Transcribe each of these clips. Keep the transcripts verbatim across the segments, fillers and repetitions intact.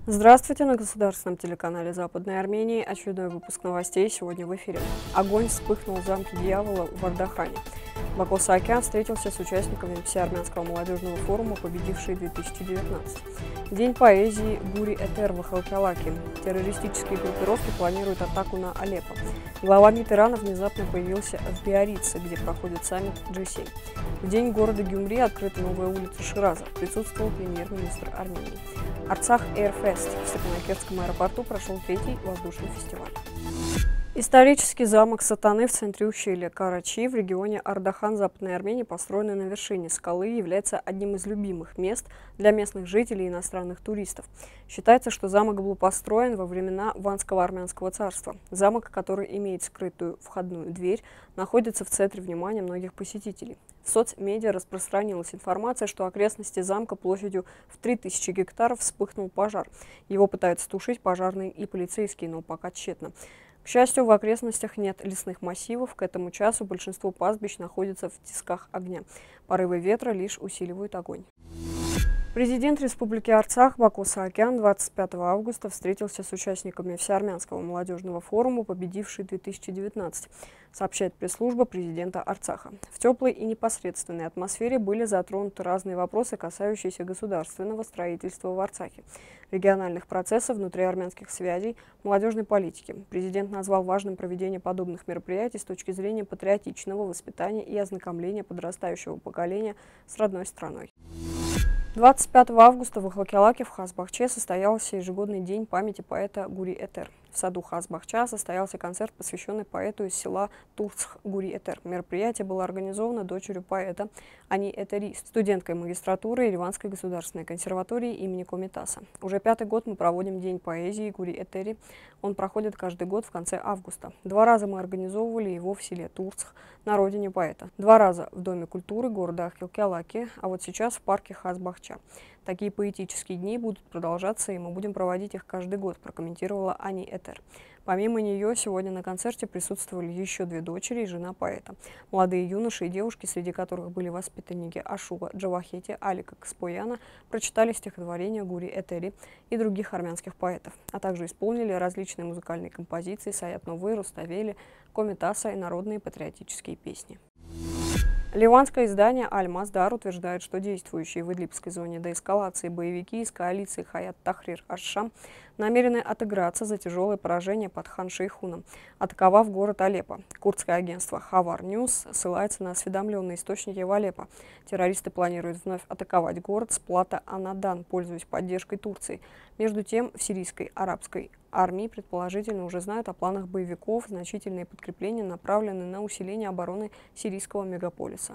Здравствуйте, на государственном телеканале Западной Армении очередной выпуск новостей сегодня в эфире. Огонь вспыхнул в замке Дьявола в Ардахане. Баку Саакян встретился с участниками Всеармянского молодежного форума «Победившие две тысячи девятнадцать». День поэзии Гури Этер в Халкалаке. Террористические группировки планируют атаку на Алеппо. Глава МИД Ирана внезапно появился в Биорице, где проходит саммит джи семь. В день города Гюмри открыта новая улица Шираза. Присутствовал премьер-министр Армении. Арцах Эйрфест. В Степанакертском аэропорту прошел третий воздушный фестиваль. Исторический замок Сатаны в центре ущелья Карачи в регионе Ардахан Западной Армении, построенный на вершине скалы, является одним из любимых мест для местных жителей и иностранных туристов. Считается, что замок был построен во времена Ванского армянского царства. Замок, который имеет скрытую входную дверь, находится в центре внимания многих посетителей. В соцмедиа распространилась информация, что окрестности замка площадью в три тысячи гектаров вспыхнул пожар. Его пытаются тушить пожарные и полицейские, но пока тщетно. К счастью, в окрестностях нет лесных массивов. К этому часу большинство пастбищ находится в тисках огня. Порывы ветра лишь усиливают огонь. Президент Республики Арцах Баку Саакян двадцать пятого августа встретился с участниками Всеармянского молодежного форума «Победившие две тысячи девятнадцать», сообщает пресс-служба президента Арцаха. В теплой и непосредственной атмосфере были затронуты разные вопросы, касающиеся государственного строительства в Арцахе, региональных процессов, внутриармянских связей, молодежной политики. Президент назвал важным проведение подобных мероприятий с точки зрения патриотичного воспитания и ознакомления подрастающего поколения с родной страной. двадцать пятого августа в Ахлакялаке в Хазбахче состоялся ежегодный день памяти поэта Гури Этер. В саду Хазбахча состоялся концерт, посвященный поэту из села Турцх Гури Этер. Мероприятие было организовано дочерью поэта Ани Этери, студенткой магистратуры Ереванской государственной консерватории имени Комитаса. Уже пятый год мы проводим День поэзии Гури Этери. Он проходит каждый год в конце августа. Два раза мы организовывали его в селе Турцх, на родине поэта. Два раза в Доме культуры города Ахлакялаки, а вот сейчас в парке Хазбахча. Такие поэтические дни будут продолжаться, и мы будем проводить их каждый год, прокомментировала Ани Этер. Помимо нее, сегодня на концерте присутствовали еще две дочери и жена поэта. Молодые юноши и девушки, среди которых были воспитанники Ашуга Джавахети, Алика Каспояна, прочитали стихотворения Гури Этери и других армянских поэтов, а также исполнили различные музыкальные композиции Саят Новы, Руставели, Комитаса и народные патриотические песни. Ливанское издание «Аль-Маздар» утверждает, что действующие в Идлибской зоне деэскалации боевики из коалиции Хаят Тахрир Аш-Шам намерены отыграться за тяжелое поражение под Хан-Шейхуном, атаковав город Алеппо. Курдское агентство Хавар Ньюс ссылается на осведомленные источники в Алеппо. Террористы планируют вновь атаковать город с плато Анадан, пользуясь поддержкой Турции. Между тем, в сирийской арабской армии предположительно уже знают о планах боевиков. Значительные подкрепления направлены на усиление обороны сирийского мегаполиса.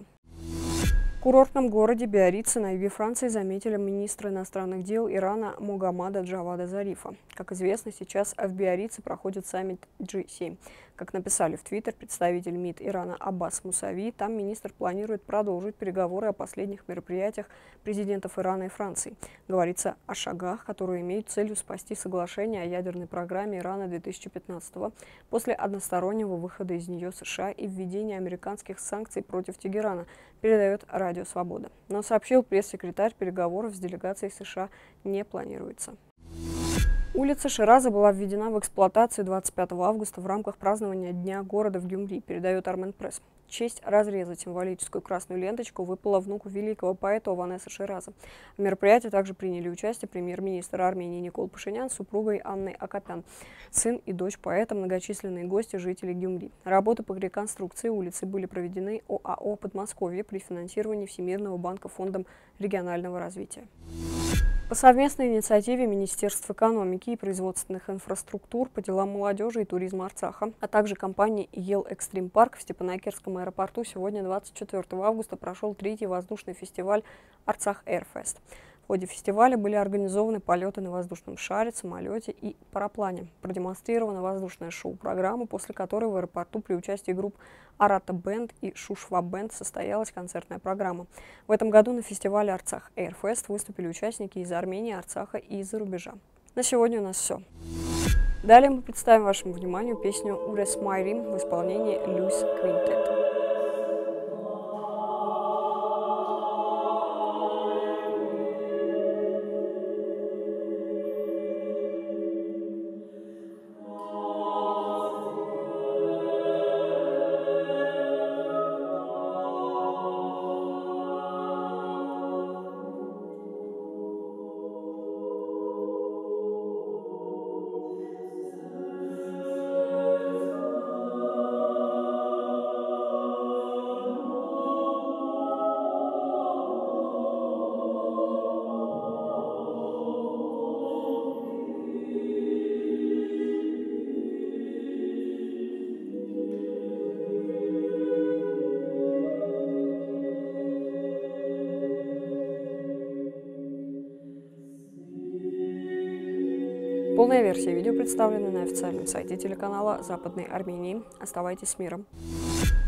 В курортном городе Биорице на юге Франции заметили министра иностранных дел Ирана Могаммада Джавада Зарифа. Как известно, сейчас в Биорице проходит саммит джи семь. Как написали в Твиттер представитель МИД Ирана Аббас Мусави, там министр планирует продолжить переговоры о последних мероприятиях президентов Ирана и Франции. Говорится о шагах, которые имеют целью спасти соглашение о ядерной программе Ирана две тысячи пятнадцатого после одностороннего выхода из нее США и введения американских санкций против Тегерана, передает Радио Свобода. Но сообщил пресс-секретарь, переговоров с делегацией США не планируется. Улица Шираза была введена в эксплуатацию двадцать пятого августа в рамках празднования Дня города в Гюмри, передает Армен Пресс. Честь разрезать символическую красную ленточку выпала внуку великого поэта Ованеса Шираза. В мероприятии также приняли участие премьер-министр Армении Никол Пашинян с супругой Анной Акопян, сын и дочь поэта, многочисленные гости, жители Гюмри. Работы по реконструкции улицы были проведены ОАО «Подмосковье» при финансировании Всемирного банка Фондом регионального развития. По совместной инициативе Министерств экономики и производственных инфраструктур по делам молодежи и туризма Арцаха, а также компании Ел Экстрим Парк в Степанакертском аэропорту сегодня, двадцать четвёртого августа, прошел третий воздушный фестиваль Арцах Эйрфест. В ходе фестиваля были организованы полеты на воздушном шаре, самолете и параплане. Продемонстрирована воздушная шоу-программа, после которой в аэропорту при участии групп Арата Бенд и Шушва Бенд состоялась концертная программа. В этом году на фестивале Арцах Эйрфест выступили участники из Армении, Арцаха и из-за рубежа. На сегодня у нас все. Далее мы представим вашему вниманию песню «Урес Майрим» в исполнении Люис Квинтет. Полная версия видео представлена на официальном сайте телеканала Западной Армении. Оставайтесь с миром.